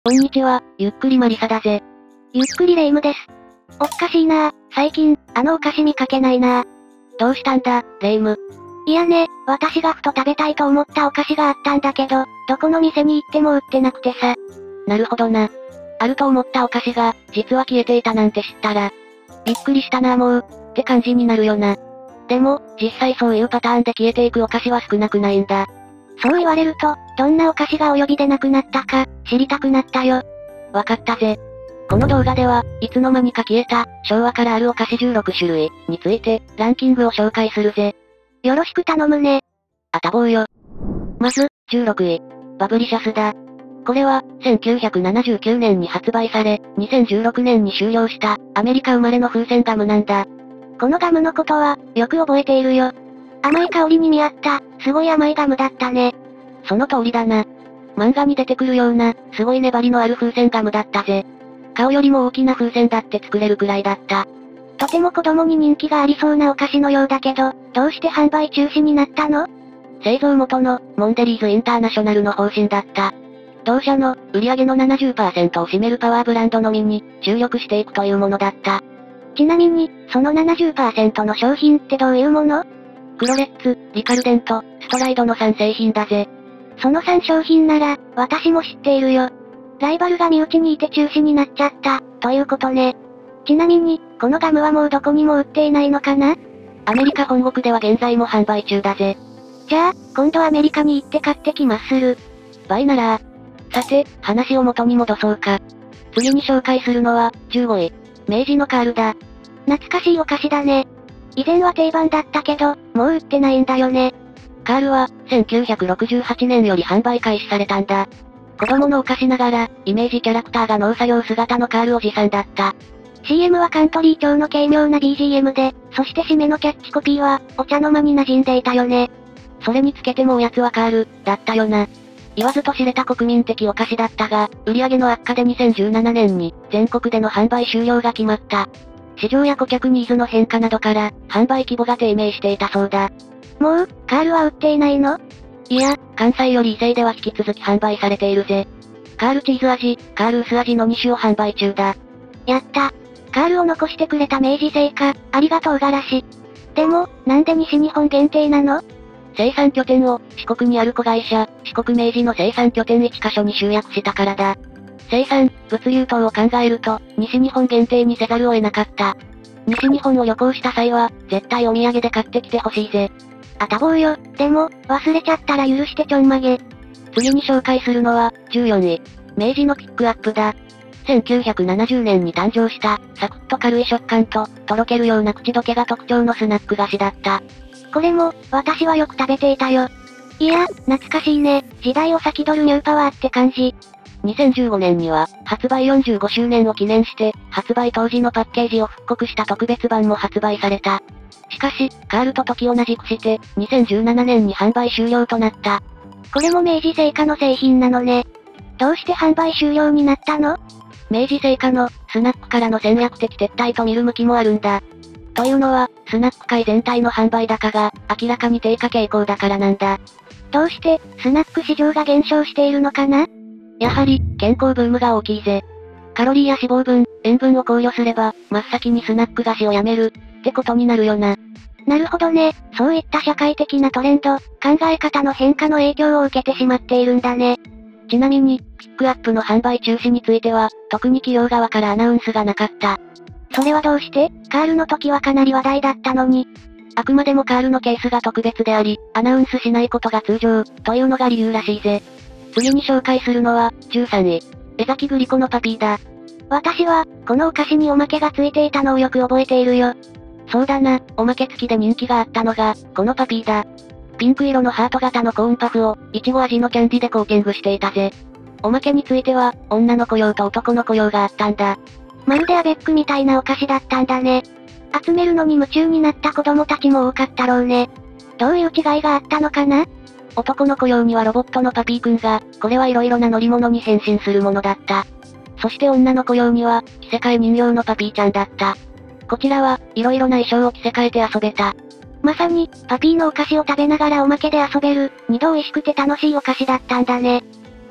こんにちは、ゆっくりマリサだぜ。 ゆっくりレ夢ムです。おっかしいなぁ、最近、あのお菓子見かけないなぁ。 どうしたんだ、レ夢ム。 いやね、私がふと食べたいと思ったお菓子があったんだけど、どこの店に行っても売ってなくてさ。 なるほどな。あると思ったお菓子が、実は消えていたなんて知ったら、びっくりしたなもう、って感じになるよな。でも、実際そういうパターンで消えていくお菓子は少なくないんだ。 そう言われると、どんなお菓子がお呼びでなくなったか、知りたくなったよ。 わかったぜ。この動画では、いつの間にか消えた、昭和からあるお菓子16種類、について、ランキングを紹介するぜ。 よろしく頼むね。 あたぼうよ。まず、16位。バブリシャスだ。これは、1979年に発売され、2016年に終了した、アメリカ生まれの風船ガムなんだ。 このガムのことは、よく覚えているよ。甘い香りに見合った、すごい甘いガムだったね。 その通りだな。漫画に出てくるような、すごい粘りのある風船ガムだったぜ。顔よりも大きな風船だって作れるくらいだった。 とても子供に人気がありそうなお菓子のようだけど、どうして販売中止になったの？ 製造元の、モンデリーズインターナショナルの方針だった。同社の、売上の 70% を占めるパワーブランドのみに、注力していくというものだった。 ちなみに、その 70% の商品ってどういうもの？ クロレッツ、リカルデント、ストライドの3製品だぜ。 その3商品なら、私も知っているよ。ライバルが身内にいて中止になっちゃった、ということね。ちなみに、このガムはもうどこにも売っていないのかな？ アメリカ本国では現在も販売中だぜ。 じゃあ、今度アメリカに行って買ってきまする。 バイならさて、話を元に戻そうか。次に紹介するのは、15位。明治のカールだ。 懐かしいお菓子だね。以前は定番だったけど、もう売ってないんだよね。 カールは、1968年より販売開始されたんだ。子供のお菓子ながら、イメージキャラクターが農作業姿のカールおじさんだった。 CM はカントリー調の軽妙な BGM で、そして締めのキャッチコピーは、お茶の間に馴染んでいたよね。 それにつけてもおやつはカール、だったよな。言わずと知れた国民的お菓子だったが、売上の悪化で2017年に、全国での販売終了が決まった。市場や顧客ニーズの変化などから、販売規模が低迷していたそうだ。 もう、カールは売っていないの？ いや、関西より伊勢では引き続き販売されているぜ。カールチーズ味、カール薄味の2種を販売中だ。 やった。カールを残してくれた明治製菓、ありがとうがらし。でも、なんで西日本限定なの？ 生産拠点を、四国にある子会社、四国明治の生産拠点1カ所に集約したからだ。生産、物流等を考えると、西日本限定にせざるを得なかった。西日本を旅行した際は、絶対お土産で買ってきてほしいぜ。 あたぼうよ、でも、忘れちゃったら許してちょんまげ。 次に紹介するのは、14位。明治のピックアップだ。1970年に誕生した、サクッと軽い食感と、とろけるような口どけが特徴のスナック菓子だった。 これも、私はよく食べていたよ。いや、懐かしいね。時代を先取るニューパワーって感じ。 2015年には、発売45周年を記念して、発売当時のパッケージを復刻した特別版も発売された。しかし、カールと時同じくして、2017年に販売終了となった。 これも明治製菓の製品なのね。どうして販売終了になったの？ 明治製菓の、スナックからの戦略的撤退と見る向きもあるんだ。というのは、スナック界全体の販売高が、明らかに低下傾向だからなんだ。 どうして、スナック市場が減少しているのかな？ やはり、健康ブームが大きいぜ。カロリーや脂肪分、塩分を考慮すれば、真っ先にスナック菓子をやめる、ってことになるよな。 なるほどね、そういった社会的なトレンド、考え方の変化の影響を受けてしまっているんだね。 ちなみに、ピックアップの販売中止については、特に企業側からアナウンスがなかった。 それはどうして？カールの時はかなり話題だったのに。 あくまでもカールのケースが特別であり、アナウンスしないことが通常、というのが理由らしいぜ。次に紹介するのは、13位。江崎グリコのパピーだ。 私は、このお菓子におまけがついていたのをよく覚えているよ。 そうだな、おまけ付きで人気があったのが、このパピーだ。ピンク色のハート型のコーンパフを、いちご味のキャンディでコーティングしていたぜ。おまけについては、女の子用と男の子用があったんだ。 まるでアベックみたいなお菓子だったんだね。集めるのに夢中になった子供たちも多かったろうね。どういう違いがあったのかな？ 男の子用にはロボットのパピーくんが、これは色々な乗り物に変身するものだった。そして女の子用には、着せ替え人形のパピーちゃんだった。こちらは、色々な衣装を着せ替えて遊べた。 まさに、パピーのお菓子を食べながらおまけで遊べる、二度美味しくて楽しいお菓子だったんだね。 では、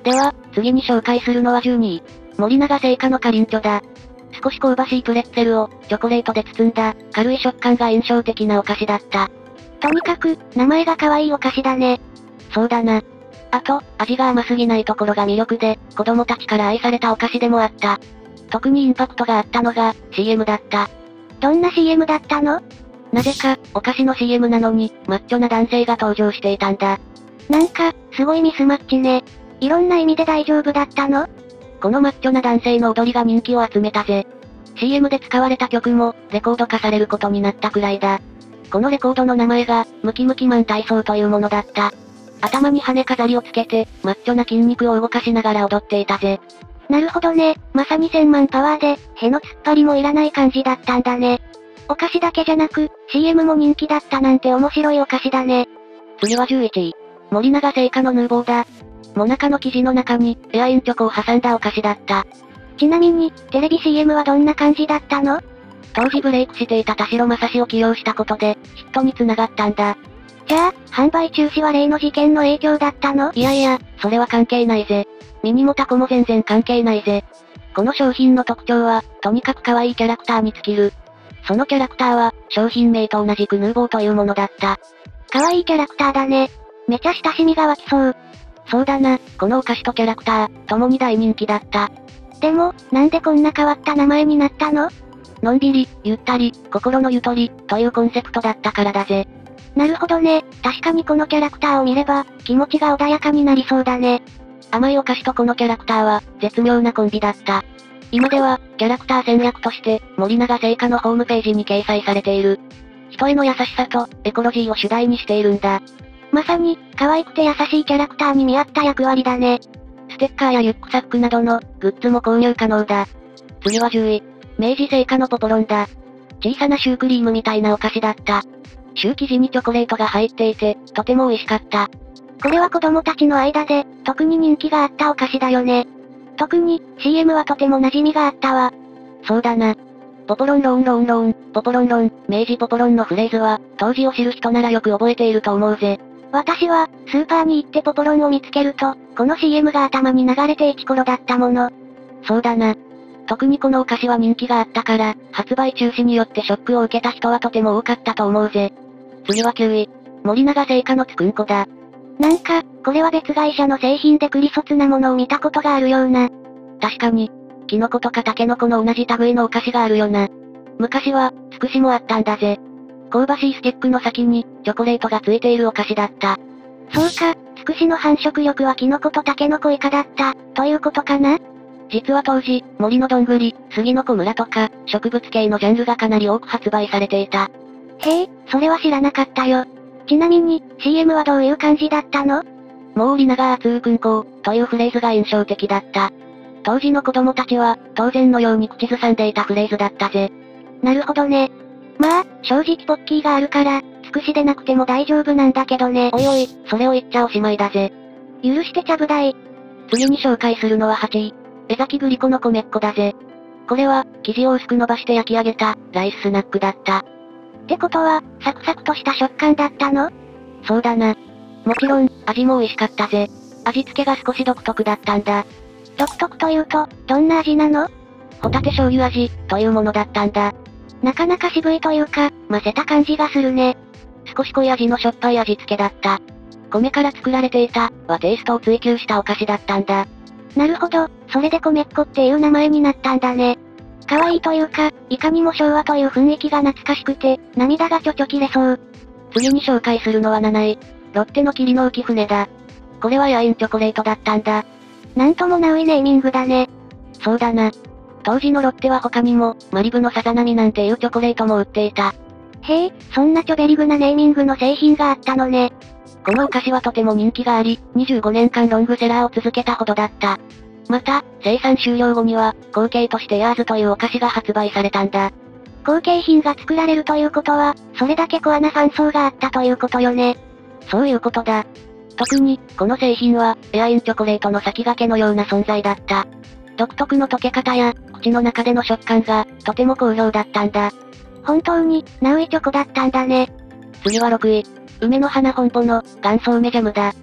次に紹介するのは12位。森永製菓のかりんちょだ。少し香ばしいプレッツェルを、チョコレートで包んだ、軽い食感が印象的なお菓子だった。 とにかく、名前が可愛いお菓子だね。 そうだな。あと、味が甘すぎないところが魅力で、子供たちから愛されたお菓子でもあった。特にインパクトがあったのが、CM だった。 どんな CM だったの？ なぜか、お菓子の CM なのに、マッチョな男性が登場していたんだ。 なんか、すごいミスマッチね。いろんな意味で大丈夫だったの？ このマッチョな男性の踊りが人気を集めたぜ。CM で使われた曲も、レコード化されることになったくらいだ。このレコードの名前が、ムキムキマン体操というものだった。頭に羽飾りをつけて、マッチョな筋肉を動かしながら踊っていたぜ。 なるほどね。まさに1000万パワーで、への突っ張りもいらない感じだったんだね。お菓子だけじゃなく、CM も人気だったなんて面白いお菓子だね。 次は11位。森永製菓のヌーボーだ。モナカの生地の中に、エアインチョコを挟んだお菓子だった。 ちなみに、テレビ CM はどんな感じだったの？ 当時ブレイクしていた田代正史を起用したことで、ヒットに繋がったんだ。 じゃあ、販売中止は例の事件の影響だったの？ いやいや、それは関係ないぜ。ミニもタコも全然関係ないぜ。この商品の特徴は、とにかく可愛いキャラクターに尽きる。そのキャラクターは、商品名と同じくヌーボーというものだった。 可愛いキャラクターだね。めちゃ親しみが湧きそう。 そうだな、このお菓子とキャラクター、共に大人気だった。 でも、なんでこんな変わった名前になったの？ のんびり、ゆったり、心のゆとり、というコンセプトだったからだぜ。 なるほどね。確かにこのキャラクターを見れば、気持ちが穏やかになりそうだね。 甘いお菓子とこのキャラクターは、絶妙なコンビだった。今では、キャラクター戦略として、森永製菓のホームページに掲載されている。人への優しさと、エコロジーを主題にしているんだ。 まさに、可愛くて優しいキャラクターに見合った役割だね。 ステッカーやリュックサックなどの、グッズも購入可能だ。次は10位。明治製菓のポポロンだ。小さなシュークリームみたいなお菓子だった。シュー生地にチョコレートが入っていて、とても美味しかった。 これは子供たちの間で、特に人気があったお菓子だよね。特に、CM はとても馴染みがあったわ。 そうだな。ポポロンロンロンロン、ポポロンロン、明治ポポロンのフレーズは、当時を知る人ならよく覚えていると思うぜ。 私は、スーパーに行ってポポロンを見つけると、この CM が頭に流れていち頃だったもの。 そうだな。特にこのお菓子は人気があったから、発売中止によってショックを受けた人はとても多かったと思うぜ。次は9位。森永製菓のつくんこだ。 なんか、これは別会社の製品でクリソツなものを見たことがあるような。 確かに、キノコとかタケノコの同じ類のお菓子があるよな。昔は、つくしもあったんだぜ。香ばしいスティックの先に、チョコレートがついているお菓子だった。 そうか、つくしの繁殖力はキノコとタケノコ以下だった、ということかな？ 実は当時、森のどんぐり、杉の子村とか、植物系のジャンルがかなり多く発売されていた。 へえ、それは知らなかったよ。ちなみに、CM はどういう感じだったの？ もうりながーつーくんこー、というフレーズが印象的だった。当時の子供たちは、当然のように口ずさんでいたフレーズだったぜ。 なるほどね。まあ、正直ポッキーがあるから、つくしでなくても大丈夫なんだけどね。 おいおい、それを言っちゃおしまいだぜ。 許してちゃぶ台。 次に紹介するのは8位。江崎グリコの米っ子だぜ。これは、生地を薄く伸ばして焼き上げた、ライススナックだった。 ってことは、サクサクとした食感だったの？ そうだな。もちろん、味も美味しかったぜ。味付けが少し独特だったんだ。 独特というと、どんな味なの？ ホタテ醤油味、というものだったんだ。 なかなか渋いというか、混ぜた感じがするね。 少し濃い味のしょっぱい味付けだった。米から作られていた、はテイストを追求したお菓子だったんだ。 なるほど、それで米っ子っていう名前になったんだね。可愛いというか、いかにも昭和という雰囲気が懐かしくて、涙がちょちょ切れそう。 次に紹介するのは7位。ロッテの霧の浮船だ。これはエアインチョコレートだったんだ。 なんともナウイネーミングだね。 そうだな。当時のロッテは他にも、マリブのさざ波なんていうチョコレートも売っていた。 へえ、そんなチョベリグなネーミングの製品があったのね。 このお菓子はとても人気があり、25年間ロングセラーを続けたほどだった。また、生産終了後には、後継としてエアーズというお菓子が発売されたんだ。 後継品が作られるということは、それだけコアなファン層があったということよね。 そういうことだ。特に、この製品は、エアインチョコレートの先駆けのような存在だった。独特の溶け方や、口の中での食感が、とても好評だったんだ。 本当に、ナウイチョコだったんだね。 次は6位。梅の花本舗の、元祖梅ジャムだ。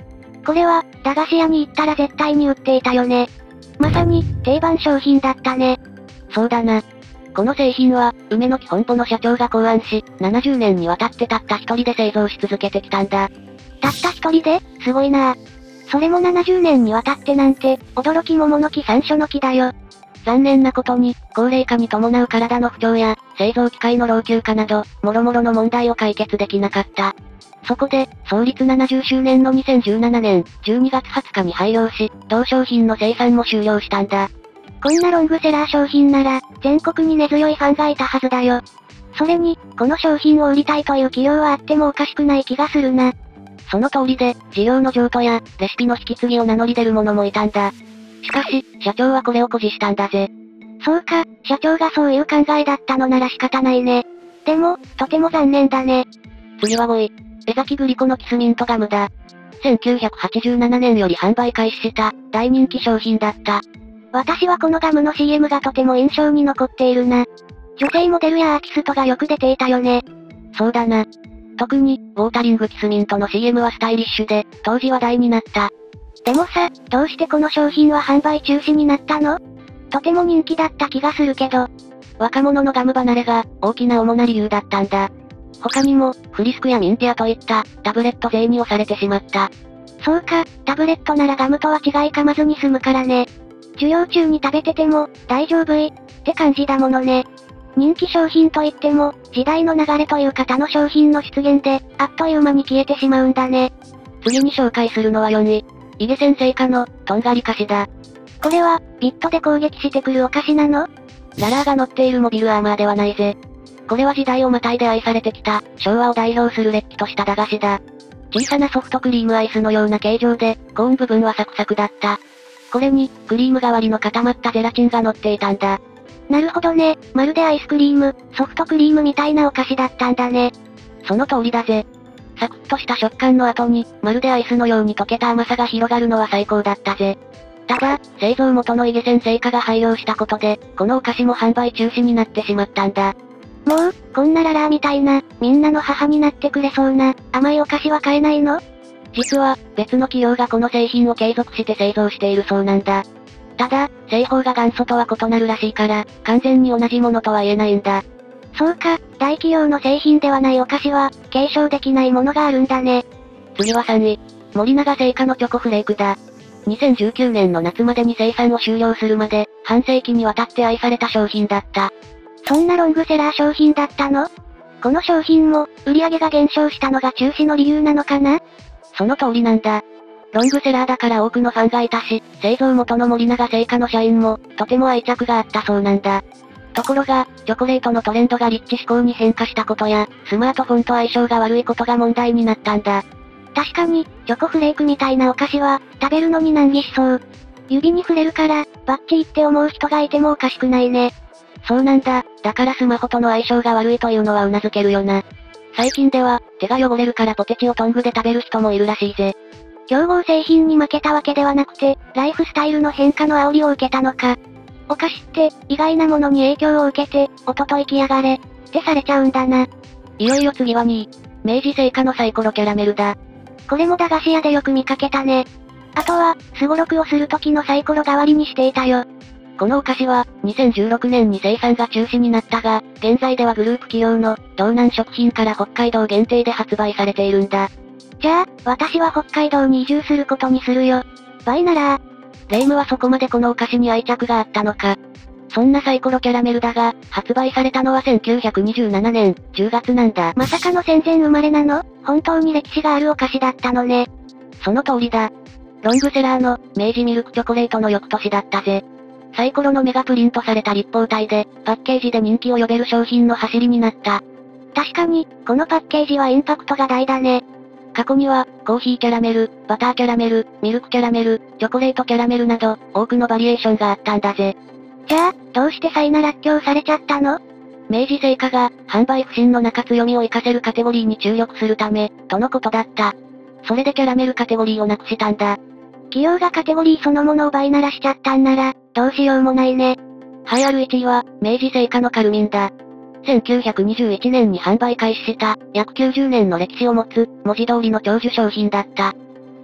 これは、駄菓子屋に行ったら絶対に売っていたよね。まさに、定番商品だったね。 そうだな。この製品は、梅の木本舗の社長が考案し、70年にわたってたった一人で製造し続けてきたんだ。 たった一人ですごいな。それも70年にわたってなんて、驚き桃の木山椒の木だよ。 残念なことに、高齢化に伴う体の不調や、製造機械の老朽化など、諸々の問題を解決できなかった。そこで、創立70周年の2017年、12月20日に廃業し、同商品の生産も終了したんだ。 こんなロングセラー商品なら、全国に根強いファンがいたはずだよ。それに、この商品を売りたいという企業はあってもおかしくない気がするな。 その通りで、事業の譲渡や、レシピの引き継ぎを名乗り出る者もいたんだ。しかし、社長はこれを誇示したんだぜ。 そうか、社長がそういう考えだったのなら仕方ないね。でも、とても残念だね。 次は5位。江崎グリコのキスミントガムだ。1987年より販売開始した、大人気商品だった。 私はこのガムの CM がとても印象に残っているな。女性モデルやアーティストがよく出ていたよね。 そうだな。特に、ウォータリングキスミントの CM はスタイリッシュで、当時話題になった。 でもさ、どうしてこの商品は販売中止になったの？とても人気だった気がするけど。 若者のガム離れが、大きな主な理由だったんだ。他にも、フリスクやミンティアといった、タブレット税に押されてしまった。 そうか、タブレットならガムとは違いかまずに済むからね。授業中に食べてても、大丈夫って感じだものね。人気商品といっても、時代の流れという方の商品の出現で、あっという間に消えてしまうんだね。 次に紹介するのは4位。イゲセン製菓の、とんがり菓子だ。 これは、ビットで攻撃してくるお菓子なの？ ララーが乗っているモビルアーマーではないぜ。これは時代をまたいで愛されてきた、昭和を代表するれっきとした駄菓子だ。小さなソフトクリームアイスのような形状で、コーン部分はサクサクだった。これに、クリーム代わりの固まったゼラチンが乗っていたんだ。 なるほどね、まるでアイスクリーム、ソフトクリームみたいなお菓子だったんだね。 その通りだぜ。サクッとした食感の後に、まるでアイスのように溶けた甘さが広がるのは最高だったぜ。ただ、製造元のイゲセン製菓が廃業したことで、このお菓子も販売中止になってしまったんだ。 もう、こんなララーみたいな、みんなの母になってくれそうな、甘いお菓子は買えないの？ 実は、別の企業がこの製品を継続して製造しているそうなんだ。ただ、製法が元祖とは異なるらしいから、完全に同じものとは言えないんだ。 そうか、大企業の製品ではないお菓子は、継承できないものがあるんだね。 次は3位。森永製菓のチョコフレークだ。2019年の夏までに生産を終了するまで、半世紀にわたって愛された商品だった。 そんなロングセラー商品だったの？この商品も、売り上げが減少したのが中止の理由なのかな？ その通りなんだ。ロングセラーだから多くのファンがいたし、製造元の森永製菓の社員も、とても愛着があったそうなんだ。ところが、チョコレートのトレンドがリッチ志向に変化したことや、スマートフォンと相性が悪いことが問題になったんだ。 確かに、チョコフレークみたいなお菓子は、食べるのに難儀しそう。指に触れるから、バッチリって思う人がいてもおかしくないね。 そうなんだ。だからスマホとの相性が悪いというのは頷けるよな。最近では、手が汚れるからポテチをトングで食べる人もいるらしいぜ。 競合製品に負けたわけではなくて、ライフスタイルの変化の煽りを受けたのか。お菓子って、意外なものに影響を受けて、おととい来やがれ、ってされちゃうんだな。 いよいよ次は2位。明治製菓のサイコロキャラメルだ。 これも駄菓子屋でよく見かけたね。あとは、スゴロクをする時のサイコロ代わりにしていたよ。 このお菓子は、2016年に生産が中止になったが、現在ではグループ企業の、道南食品から北海道限定で発売されているんだ。 じゃあ、私は北海道に移住することにするよ。バイなら。 レイムはそこまでこのお菓子に愛着があったのか。そんなサイコロキャラメルだが、発売されたのは1927年、10月なんだ。 まさかの戦前生まれなの？本当に歴史があるお菓子だったのね。 その通りだ。ロングセラーの、明治ミルクチョコレートの翌年だったぜ。サイコロの目がプリントされた立方体で、パッケージで人気を呼べる商品の走りになった。 確かに、このパッケージはインパクトが大だね。 過去には、コーヒーキャラメル、バターキャラメル、ミルクキャラメル、チョコレートキャラメルなど、多くのバリエーションがあったんだぜ。 じゃあ、どうしてサイナらっきょうされちゃったの？ 明治製菓が、販売不振の中強みを活かせるカテゴリーに注力するため、とのことだった。それでキャラメルカテゴリーをなくしたんだ。 企業がカテゴリーそのものを倍ならしちゃったんなら、どうしようもないね。 栄えある1位は、明治製菓のカルミンだ。1921年に販売開始した、約90年の歴史を持つ、文字通りの長寿商品だった。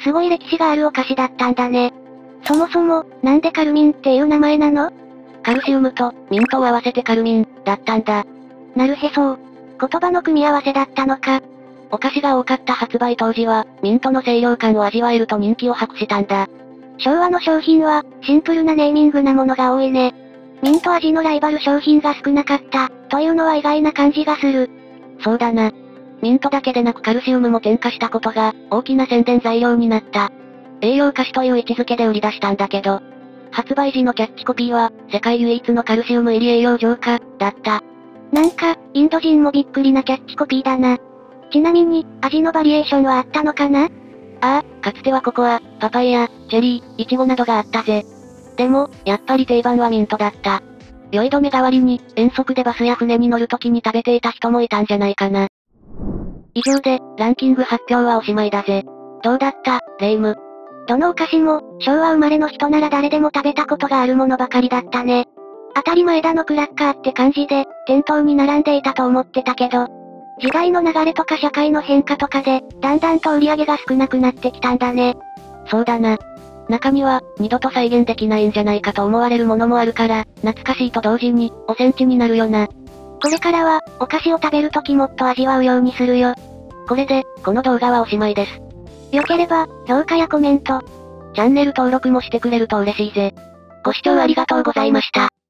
すごい歴史があるお菓子だったんだね。そもそも、なんでカルミンっていう名前なの？ カルシウムとミントを合わせてカルミン、だったんだ。 なるへそ。言葉の組み合わせだったのか。 お菓子が多かった発売当時は、ミントの清涼感を味わえると人気を博したんだ。 昭和の商品は、シンプルなネーミングなものが多いね。ミント味のライバル商品が少なかった、というのは意外な感じがする。 そうだな。ミントだけでなくカルシウムも添加したことが、大きな宣伝材料になった。栄養菓子という位置づけで売り出したんだけど、発売時のキャッチコピーは、世界唯一のカルシウム入り栄養浄化、だった。 なんか、インド人もびっくりなキャッチコピーだな。ちなみに、味のバリエーションはあったのかな？ ああ、かつてはココア、パパイヤ、チェリー、イチゴなどがあったぜ。でも、やっぱり定番はミントだった。酔い止め代わりに、遠足でバスや船に乗る時に食べていた人もいたんじゃないかな。以上で、ランキング発表はおしまいだぜ。どうだった、レイム。 どのお菓子も、昭和生まれの人なら誰でも食べたことがあるものばかりだったね。当たり前だのクラッカーって感じで、店頭に並んでいたと思ってたけど、時代の流れとか社会の変化とかで、だんだんと売り上げが少なくなってきたんだね。 そうだな。中には、二度と再現できないんじゃないかと思われるものもあるから、懐かしいと同時に、おセンチになるよな。 これからは、お菓子を食べるときもっと味わうようにするよ。 これで、この動画はおしまいです。 よければ、評価やコメント、 チャンネル登録もしてくれると嬉しいぜ。ご視聴ありがとうございました。